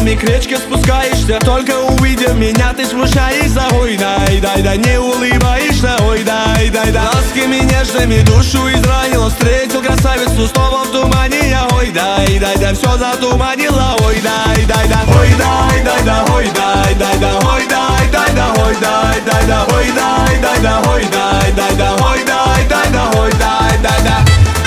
трупами к речке спускаешься. Только увидев меня, ты смущаешься. Ой, дай, дай, да, не улыбаешься. Ой, дай, дай, да, ласками нежными душу изранила. Встретил красавицу снова в тумане я. Ой, дай, дай, да, все затуманила. Ой, дай, дай, да, ой, дай, дай, да, ой, дай, дай, да, ой, дай, дай, да, ой, дай, дай, да, ой, дай, дай, да, ой, дай, дай, да, ой, дай, дай, да, ой, дай, дай, да.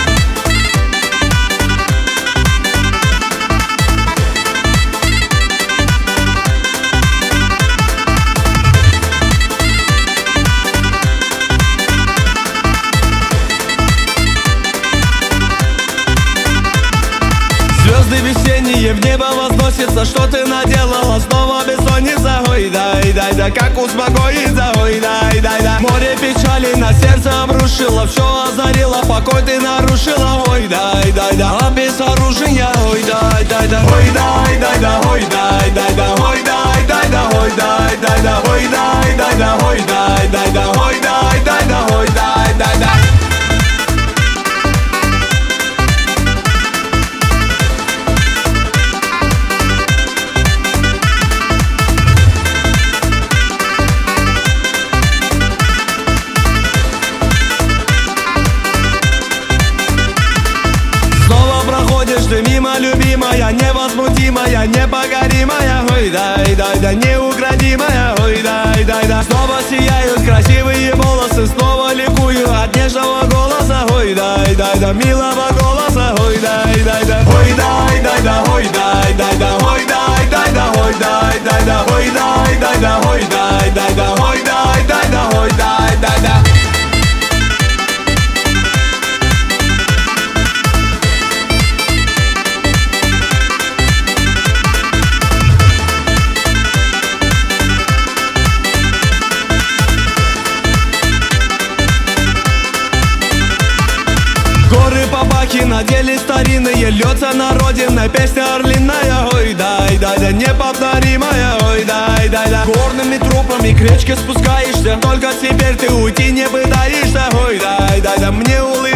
Звезды весенние в небо возносятся. Что ты наделала? Снова бессонница. Ой, дай, дай, да, как успокоиться? Ой, дай, дай, да, море печали на сердце обрушила. Все озарила, покой ты нарушила. Ой, дай, дай, да, а без оружия. Ой, дай, дай, да, ой, дай, дай, да, ой, дай, дай, да, ой, дай, дай, да, ой, дай, дай, да, ой, дай, дай, да, ой, дай, дай, да, ой, дай, дай, да, ой, дай, дай, да. Ты мимо, любимая, невозмутимая, непокоримая. Ой, дай, дай, да, неукротимая. Ой, дай, дай, да, снова сияют красивые волосы. Снова ликую от нежного голоса. Ой, дай, дай, да, милого голоса. Ой, дай, дай, да, ой, дай, дай, да, ой, дай, дай, да, ой, дай, дай, да, ой, дай, дай, да, ой, дай, дай, да, ой, дай, дай, да, ой, дай, дай, да, ой, дай, дай, да. Горы Папахи надели старинные, льется на родиной песня орлиная. Ой, дай, дай, да, неповторимая. Ой, дай, дай, да, горными тропами к речке спускаешься. Только теперь ты уйти не пытаешься. Ой, дай, дай, да, мне улыбаешься.